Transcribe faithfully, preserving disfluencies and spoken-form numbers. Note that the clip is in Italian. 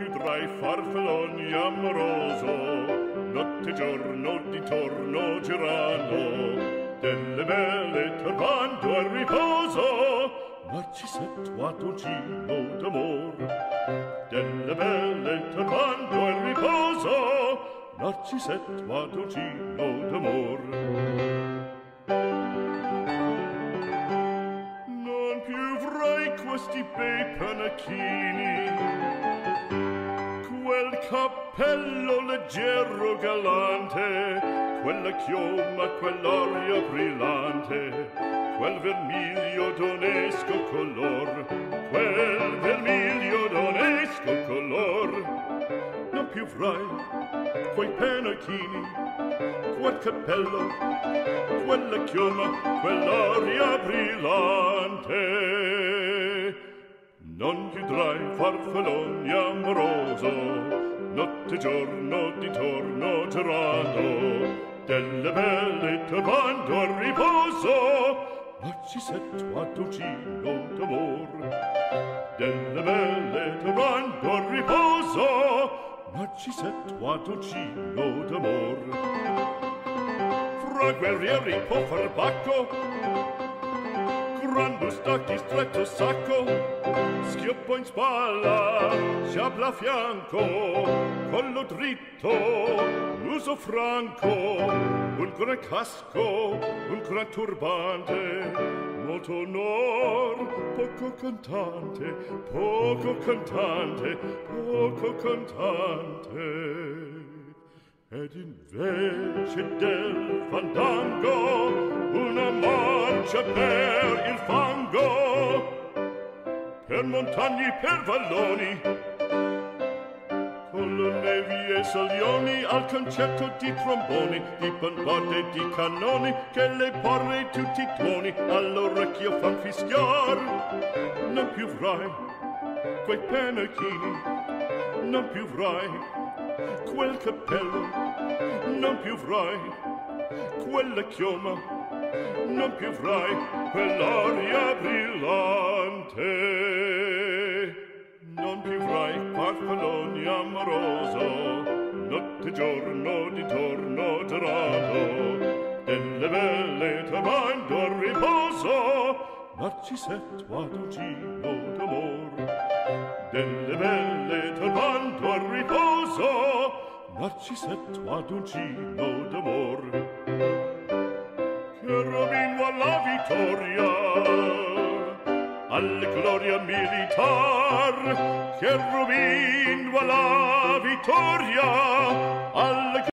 più tra i farfalloni amoroso, notte e giorno di torno girando, delle belle turbando al riposo, Narcisetto Adugino d'amor. Delle belle turbando al riposo, Narcisetto Adugino d'amor. Non più avrai questi bei panacchini, quel cappello leggero galante, quella chioma, quell'aria brillante, quel vermiglio d'onesco color, quel vermiglio d'onesco color. Non più avrai quei panacchini, quel cappello, quella chioma, quell'aria brillante. Non più tra i farfalloni amoroso, notte e giorno di torno girando, delle belle turbando al riposo, Narcisetto Adugino d'amor. Delle belle turbando al riposo, Narcisetto Adugino d'amor. Fra guerrieri può far bacco, gran bustacchi stretto sacco, schioppo in spalla, sciabla a fianco, collo dritto, muso franco, un gran casco, un gran turbante, molto onor, poco cantante, poco cantante, poco cantante. Ed invece del fandango una marcia per il fango, per montagne, per valloni, con le nevi e salioni, al concerto di tromboni, di bombardie e di cannoni, che le porre tutti i tuoni all'orecchio fan fischiar. Non più avrai quei panacchini, non più avrai quel cappello, non più avrai quella chioma, non più avrai quell'aria brillante. Non più avrai farfalloni amoroso, notte e giorno di torno girando, delle belle turbando al riposo, Narcisetto Adugino d'amor. Delle belle turbando al riposo, Narcisetto Adugino d'amor. Cherubino alla vittoria, alla gloria militar, cherubino alla vittoria, alla